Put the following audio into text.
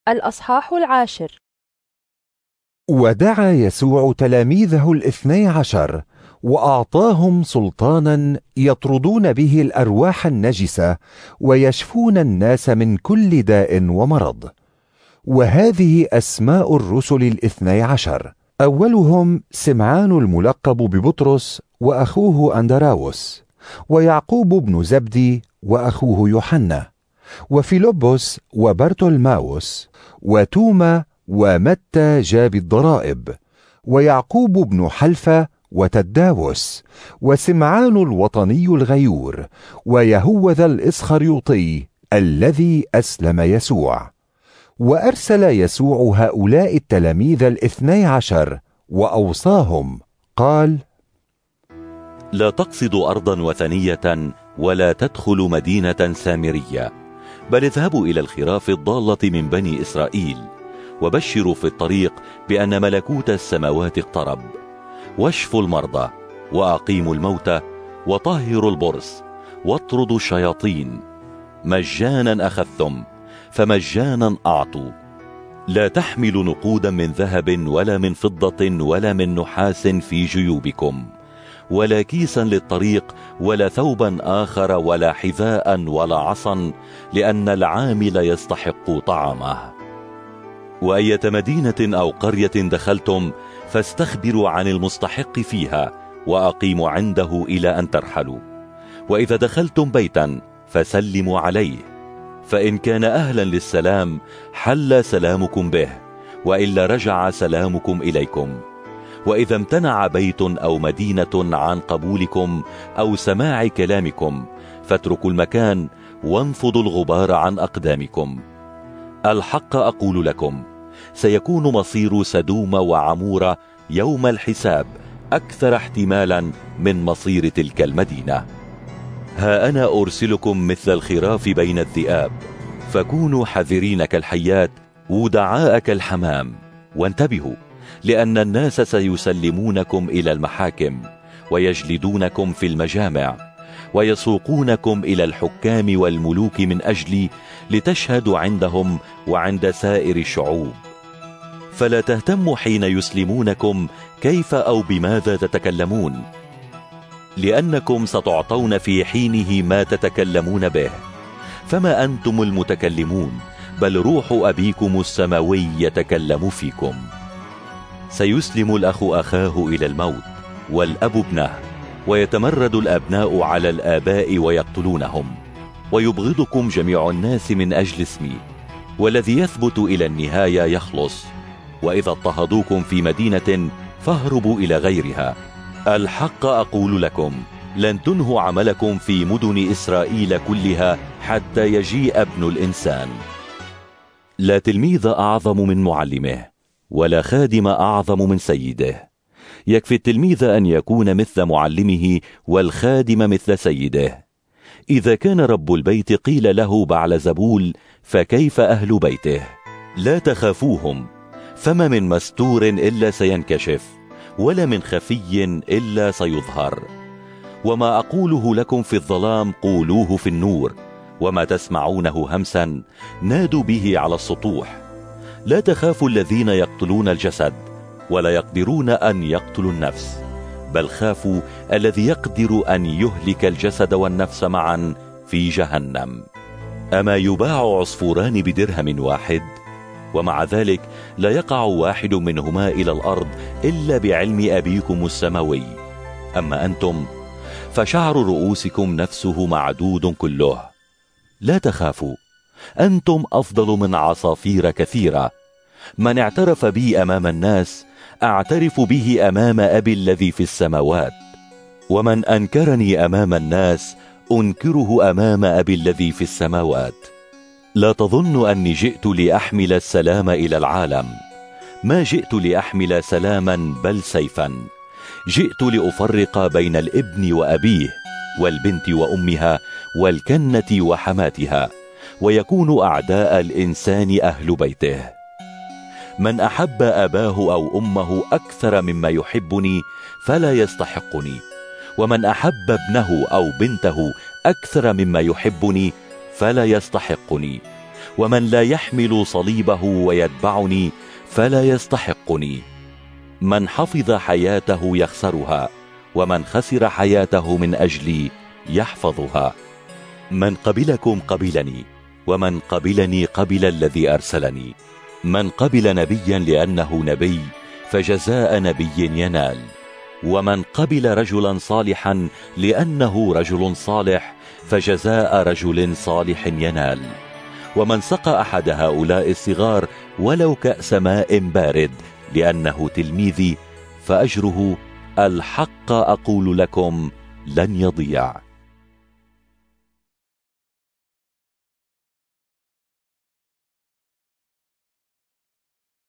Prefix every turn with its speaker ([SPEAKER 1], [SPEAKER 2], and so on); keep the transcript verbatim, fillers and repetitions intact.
[SPEAKER 1] الأصحاح العاشر.
[SPEAKER 2] ودعا يسوع تلاميذه الاثني عشر وأعطاهم سلطانا يطردون به الأرواح النجسة ويشفون الناس من كل داء ومرض. وهذه أسماء الرسل الاثني عشر: أولهم سمعان الملقب ببطرس وأخوه أندراوس، ويعقوب بن زبدي وأخوه يوحنا، وفيلبس وبرتولماوس، وتوما ومتى جاب الضرائب، ويعقوب بن حلفة وتداوس، وسمعان الوطني الغيور، ويهوذا الإسخريوطي الذي أسلم يسوع. وأرسل يسوع هؤلاء التلاميذ الاثني عشر وأوصاهم قال:
[SPEAKER 3] لا تقصدوا أرضا وثنية ولا تدخلوا مدينة سامرية، بل اذهبوا إلى الخراف الضالة من بني إسرائيل، وبشروا في الطريق بأن ملكوت السماوات اقترب. واشفوا المرضى، وأقيموا الموتى، وطهروا البرص، واطردوا الشياطين. مجانا أخذتم، فمجانا أعطوا. لا تحملوا نقودا من ذهب ولا من فضة ولا من نحاس في جيوبكم، ولا كيسا للطريق، ولا ثوبا آخر، ولا حذاء ولا عصا، لأن العامل يستحق طعامه. وأية مدينة أو قرية دخلتم فاستخبروا عن المستحق فيها، وأقيموا عنده إلى أن ترحلوا. وإذا دخلتم بيتا فسلموا عليه، فإن كان أهلا للسلام حل سلامكم به، وإلا رجع سلامكم إليكم. وإذا امتنع بيت أو مدينة عن قبولكم أو سماع كلامكم، فاتركوا المكان وانفضوا الغبار عن أقدامكم. الحق أقول لكم، سيكون مصير سدوم وعمورة يوم الحساب أكثر احتمالا من مصير تلك المدينة. ها أنا أرسلكم مثل الخراف بين الذئاب، فكونوا حذرين كالحيات ودعاء كالحمام. وانتبهوا، لأن الناس سيسلمونكم إلى المحاكم، ويجلدونكم في المجامع، ويسوقونكم إلى الحكام والملوك من أجلي، لتشهدوا عندهم وعند سائر الشعوب. فلا تهتموا حين يسلمونكم كيف أو بماذا تتكلمون، لأنكم ستعطون في حينه ما تتكلمون به. فما أنتم المتكلمون، بل روح أبيكم السماوي يتكلم فيكم. سيسلم الأخ أخاه إلى الموت، والأب ابنه، ويتمرد الأبناء على الآباء ويقتلونهم. ويبغضكم جميع الناس من أجل اسمي، والذي يثبت إلى النهاية يخلص. وإذا اضطهدوكم في مدينة فاهربوا إلى غيرها. الحق أقول لكم، لن تنهوا عملكم في مدن إسرائيل كلها حتى يجيء ابن الإنسان. لا تلميذ أعظم من معلمه، ولا خادم أعظم من سيده. يكفي التلميذ أن يكون مثل معلمه، والخادم مثل سيده. إذا كان رب البيت قيل له بعلزبول، فكيف أهل بيته؟ لا تخافوهم، فما من مستور إلا سينكشف، ولا من خفي إلا سيظهر. وما أقوله لكم في الظلام قولوه في النور، وما تسمعونه همسا نادوا به على السطوح. لا تخافوا الذين يقتلون الجسد، ولا يقدرون أن يقتلوا النفس، بل خافوا الذي يقدر أن يهلك الجسد والنفس معا في جهنم. أما يباع عصفوران بدرهم واحد؟ ومع ذلك لا يقع واحد منهما إلى الأرض إلا بعلم أبيكم السماوي. أما أنتم فشعر رؤوسكم نفسه معدود كله. لا تخافوا، أنتم أفضل من عصافير كثيرة. من اعترف بي أمام الناس أعترف به أمام أبي الذي في السماوات، ومن أنكرني أمام الناس أنكره أمام أبي الذي في السماوات. لا تظن أني جئت لأحمل السلام إلى العالم، ما جئت لأحمل سلاما بل سيفا. جئت لأفرق بين الابن وأبيه، والبنت وأمها، والكنة وحماتها، ويكون أعداء الإنسان أهل بيته. من أحب أباه أو أمه أكثر مما يحبني فلا يستحقني، ومن أحب ابنه أو بنته أكثر مما يحبني فلا يستحقني، ومن لا يحمل صليبه ويتبعني فلا يستحقني. من حفظ حياته يخسرها، ومن خسر حياته من أجلي يحفظها. من قبلكم قبلني، ومن قبلني قبل الذي أرسلني. من قبل نبيا لأنه نبي فجزاء نبي ينال، ومن قبل رجلا صالحا لأنه رجل صالح فجزاء رجل صالح ينال. ومن سقى أحد هؤلاء الصغار ولو كأس ماء بارد لأنه تلميذي فأجره الحق أقول لكم لن يضيع.